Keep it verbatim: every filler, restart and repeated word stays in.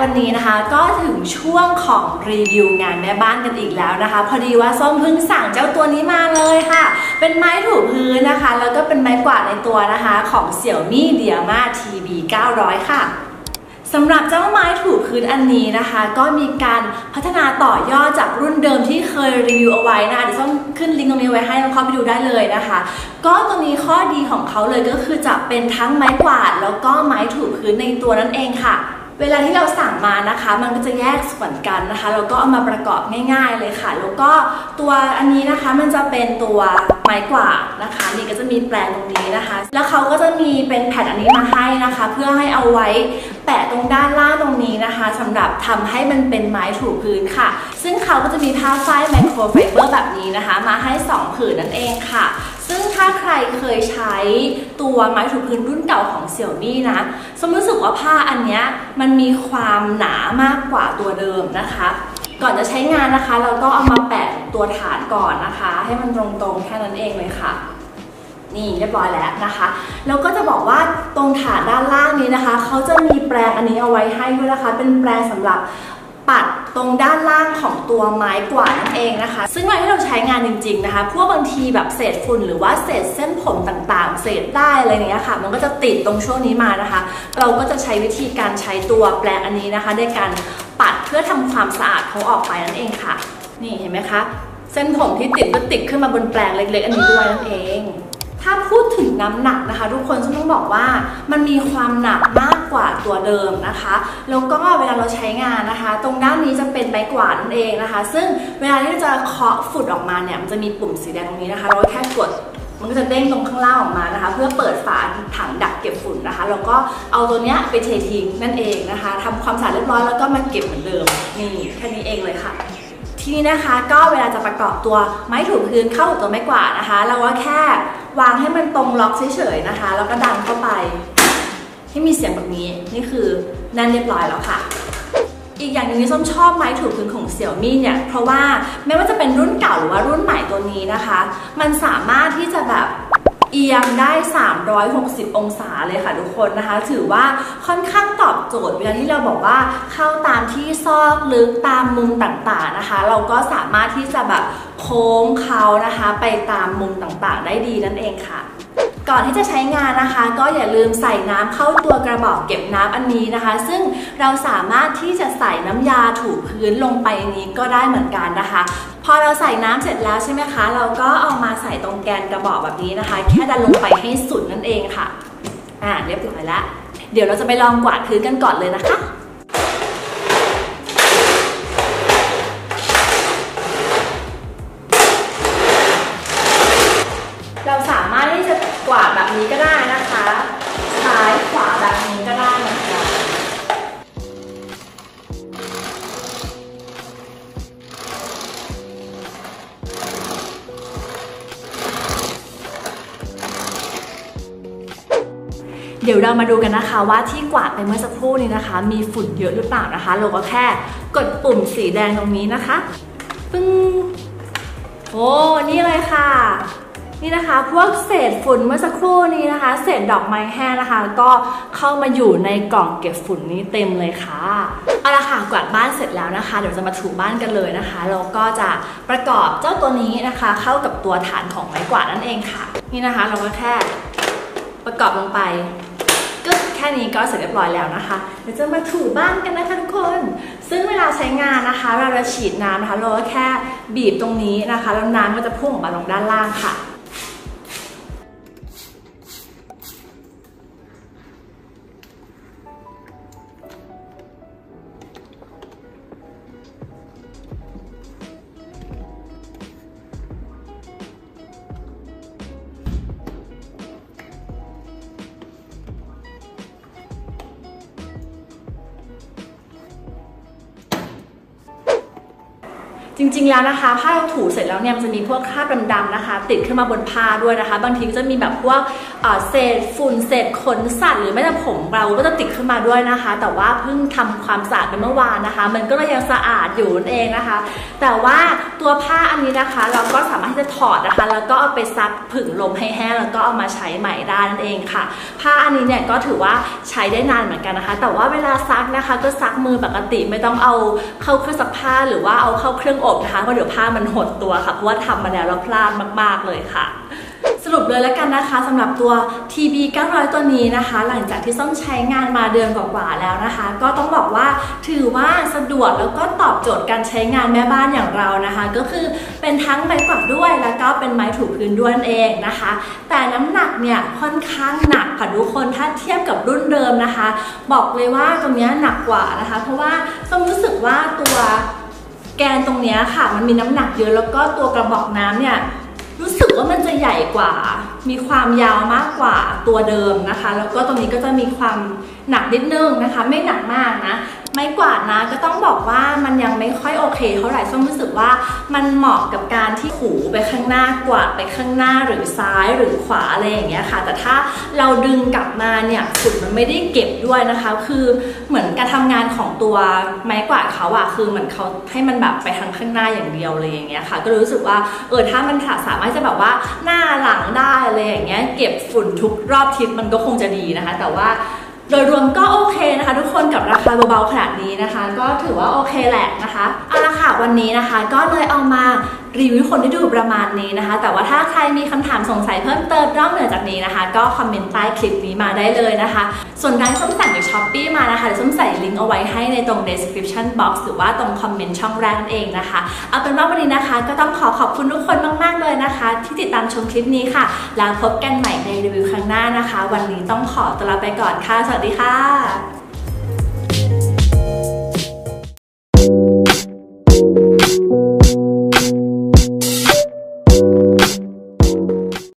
วันนี้นะคะก็ถึงช่วงของรีวิวงานแม่บ้านกันอีกแล้วนะคะพอดีว่าส้มเพิ่งสั่งเจ้าตัวนี้มาเลยค่ะเป็นไม้ถูพื้นนะคะแล้วก็เป็นไม้กวาดในตัวนะคะของ Xiaomi Diama ที บี เก้าร้อย ค่ะสำหรับเจ้าไม้ถูพื้นอันนี้นะคะก็มีการพัฒนาต่อยอดจากรุ่นเดิมที่เคยรีวิวเอาไว้นะคะเดี๋ยวส้มขึ้นลิงก์ตรงนี้ไว้ให้เข้าไปดูได้เลยนะคะก็ตัวนี้ข้อดีของเขาเลยก็คือจะเป็นทั้งไม้กวาดแล้วก็ไม้ถูพื้นในตัวนั่นเองค่ะเวลาที่เราสั่งมานะคะมันก็จะแยกส่วนกันนะคะแล้วก็เอามาประกอบง่ายๆเลยค่ะแล้วก็ตัวอันนี้นะคะมันจะเป็นตัวไม้กวาดนะคะนี่ก็จะมีแปลงตรงนี้นะคะแล้วเขาก็จะมีเป็นแผ่นอันนี้มาให้นะคะเพื่อให้เอาไว้แปะตรงด้านล่างตรงนี้นะคะสำหรับทำให้มันเป็นไม้ถูพื้นค่ะซึ่งเขาก็จะมีผ้าฝ้ายไมโครไฟเบอร์แบบนี้นะคะมาให้สองผืนนั่นเองค่ะซึ่งถ้าใครเคยใช้ตัวไม้ถูพื้นรุ่นเก่าของ Xiaomi นะสมรู้สึกว่าผ้าอันนี้มันมีความหนามากกว่าตัวเดิมนะคะก่อนจะใช้งานนะคะเราก็เอามาแปะตัวฐานก่อนนะคะให้มันตรงๆแค่นั้นเองเลยค่ะนี่เรียบร้อยแล้วนะคะแล้วก็จะบอกว่าตรงฐานด้านล่างนี้นะคะเขาจะมีแปรงอันนี้เอาไว้ให้ด้วยนะคะเป็นแปรงสำหรับปัดตรงด้านล่างของตัวไม้กวาดนั่นเองนะคะซึ่งเวลาที่เราใช้งานจริงๆนะคะพวกบางทีแบบเศษฝุ่นหรือว่าเศษเส้นผมต่างๆเศษได้อะไรเนี้ยค่ะมันก็จะติดตรงช่วงนี้มานะคะเราก็จะใช้วิธีการใช้ตัวแปรงอันนี้นะคะในการปัดเพื่อทำความสะอาดเขาออกไปนั่นเองค่ะนี่เห็นไหมคะเส้นผมที่ติดก็ติดขึ้นมาบนแปรงเล็กๆอันนี้ด้วยนั่นเองถ้าพูดถึงน้ำหนักนะคะทุกคนฉันต้องบอกว่ามันมีความหนักมากกว่าตัวเดิมนะคะแล้วก็เวลาเราใช้งานนะคะตรงด้านนี้จะเป็นไม้กวาดนั่นเองนะคะซึ่งเวลาที่จะเคาะฝุ่นออกมาเนี่ยมันจะมีปุ่มสีแดงตรงนี้นะคะเราแค่กดมันก็จะเด้งตรงข้างล่างออกมานะคะเพื่อเปิดฝาถังดักเก็บฝุ่นนะคะแล้วก็เอาตัวเนี้ยไปเททิ้งนั่นเองนะคะทำความสะอาดเรียบร้อยแล้วก็มาเก็บเหมือนเดิมนี่แค่นี้เองเลยค่ะทีนี้นะคะก็เวลาจะประกอบตัวไม้ถูพื้นเข้ากับตัวไม้กวาดนะคะเราก็แค่วางให้มันตรงล็อกเฉยๆนะคะแล้วก็ดันเข้าไปให้มีเสียงแบบนี้นี่คือนั่นเรียบร้อยแล้วค่ะอีกอย่างหนึ่งที่ส้มชอบไม้ถูพื้นของ Xiaomi เนี่ยเพราะว่าไม่ว่าจะเป็นรุ่นเก่าหรือว่ารุ่นใหม่ตัวนี้นะคะมันสามารถที่จะแบบเอียงได้สามร้อยหกสิบองศาเลยค่ะทุกคนนะคะถือว่าค่อนข้างตอบโจทย์เวลาที่เราบอกว่าเข้าตามที่ซอกลึกตามมุมต่างๆนะคะเราก็สามารถที่จะแบบโค้งเขานะคะไปตามมุมต่างๆได้ดีนั่นเองค่ะก่อนที่จะใช้งานนะคะก็อย่าลืมใส่น้ำเข้าตัวกระบอกเก็บน้ำอันนี้นะคะซึ่งเราสามารถที่จะใส่น้ำยาถูพื้นลงไปนี้ก็ได้เหมือนกันนะคะพอเราใส่น้ำเสร็จแล้วใช่ไหมคะเราก็เอามาใส่ตรงแกนกระบอกแบบนี้นะคะแค่ดันลงไปให้สุดนั่นเองค่ะอ่าเรียบร้อยแล้วเดี๋ยวเราจะไปลองกวาดพื้นกันก่อนเลยนะคะเราสามารถที่จะกวาดแบบนี้ก็ได้นะคะซ้ายขวาแบบนี้ก็ได้นะคะเดี๋ยวเรามาดูกันนะคะว่าที่กวาดไปเมื่อสักครู่นี้นะคะมีฝุ่นเยอะหรือเปล่านะคะเราก็แค่กดปุ่มสีแดงตรงนี้นะคะปึ้งโอ้นี่เลยค่ะนี่นะคะพวกเศษฝุ่นเมื่อสักครู่นี้นะคะเศษดอกไม้แห้งนะคะก็เข้ามาอยู่ในกล่องเก็บฝุ่นนี้เต็มเลยค่ะเอาละค่ะกวาดบ้านเสร็จแล้วนะคะเดี๋ยวจะมาถูบ้านกันเลยนะคะแล้วก็จะประกอบเจ้าตัวนี้นะคะเข้ากับตัวฐานของไม้กวาดนั่นเองค่ะนี่นะคะเราก็แค่ประกอบลงไปก็แค่นี้ก็เสร็จเรียบร้อยแล้วนะคะเดี๋ยวจะมาถูบ้านกันนะคะทุกคนซึ่งเวลาใช้งานนะคะเวลาเราฉีดน้ำนะคะเราก็แค่บีบตรงนี้นะคะแล้วน้ำก็จะพุ่งออกมาลงด้านล่างค่ะจจริงๆแล้วนะคะผ้าเราถูเสร็จแล้วเนี่ยมันจะมีพวกคราบดำๆนะคะติดขึ้นมาบนผ้าด้วยนะคะบางทีก็จะมีแบบพวกเศษฝุ่นเศษขนสัตว์หรือแม้แต่ผมเราก็จะติดขึ้นมาด้วยนะคะแต่ว่าเพิ่งทำความสะอาดไปเมื่อวานนะคะมันก็เลยยังสะอาดอยู่นั่นเองนะคะแต่ว่าตัวผ้าอันนี้นะคะเราก็สามารถที่จะถอดนะคะแล้วก็เอาไปซักผึ่งลมให้แห้งแล้วก็เอามาใช้ใหม่ได้นั่นเองค่ะผ้าอันนี้เนี่ยก็ถือว่าใช้ได้นานเหมือนกันนะคะแต่ว่าเวลาซักนะคะก็ซักมือปกติไม่ต้องเอาเข้าเครื่องซักผ้าหรือว่าเอาเข้าเครื่องอบนะคะเพราะเดี๋ยวผ้ามันหดตัวค่ะเพราะว่าทำมาแล้วแล้วพลาดมากๆเลยค่ะสรุปเลยแล้วกันนะคะสำหรับตัว ที บี เก้าร้อย ตัวนี้นะคะหลังจากที่ส้มใช้งานมาเดือนกว่าๆแล้วนะคะก็ต้องบอกว่าถือว่าสะดวกแล้วก็ตอบโจทย์การใช้งานแม่บ้านอย่างเรานะคะก็คือเป็นทั้งไม้กวาดด้วยแล้วก็เป็นไม้ถูพื้นด้วยเองนะคะแต่น้ำหนักเนี่ยค่อนข้างหนักค่ะทุกคนถ้าเทียบกับรุ่นเดิมนะคะบอกเลยว่าตรงนี้หนักกว่านะคะเพราะว่าส้มรู้สึกว่าตัวแกนตรงนี้ค่ะมันมีน้ำหนักเยอะแล้วก็ตัวกระบอกน้ำเนี่ยรู้สึกว่ามันจะใหญ่กว่ามีความยาวมากกว่าตัวเดิมนะคะแล้วก็ตรงนี้ก็จะมีความหนักนิดนึงนะคะไม่หนักมากนะไม้กวาดนะก็ต้องบอกว่ามันยังไม่ค่อยโอเคเท่าไหร่ส้มรู้สึกว่ามันเหมาะกับการที่ถูไปข้างหน้ากวาดไปข้างหน้าหรือซ้ายหรือขวาอะไรอย่างเงี้ยค่ะแต่ถ้าเราดึงกลับมาเนี่ยฝุ่นมันไม่ได้เก็บด้วยนะคะคือเหมือนการทำงานของตัวไม้กวาดเขาอะคือเหมือนเขาให้มันแบบไปทางข้างหน้าอย่างเดียวเลยอย่างเงี้ยค่ะก็รู้สึกว่าเออถ้ามันสามารถจะแบบว่าหน้าหลังได้อะไรอย่างเงี้ยเก็บฝุ่นทุกรอบทิศมันก็คงจะดีนะคะแต่ว่าโดยรวมก็โอเคนะคะทุกคนกับราคาเบาๆขนาดนี้นะคะก็ถือว่าโอเคแหละนะคะเอาละค่ะวันนี้นะคะก็เลยเอามารีวิวคนที่ดูประมาณนี้นะคะแต่ว่าถ้าใครมีคำถามสงสัยเพิ่มเติมนอกเหนือจากนี้นะคะก็คอมเมนต์ใต้คลิปนี้มาได้เลยนะคะส่วนร้านส้มสั่งจากช้อปปี้มานะคะเดี๋ยวส้มใส่ลิงก์เอาไว้ให้ในตรง description box หรือว่าตรงคอมเมนต์ช่องแรกนั่นเองนะคะเอาเป็นว่าวันนี้นะคะก็ต้องขอขอบคุณทุกคนมากๆเลยนะคะที่ติดตามชมคลิปนี้ค่ะแล้วพบกันใหม่ในรีวิวครั้งหน้านะคะวันนี้ต้องขอตัวลาไปก่อนค่ะสวัสดีค่ะ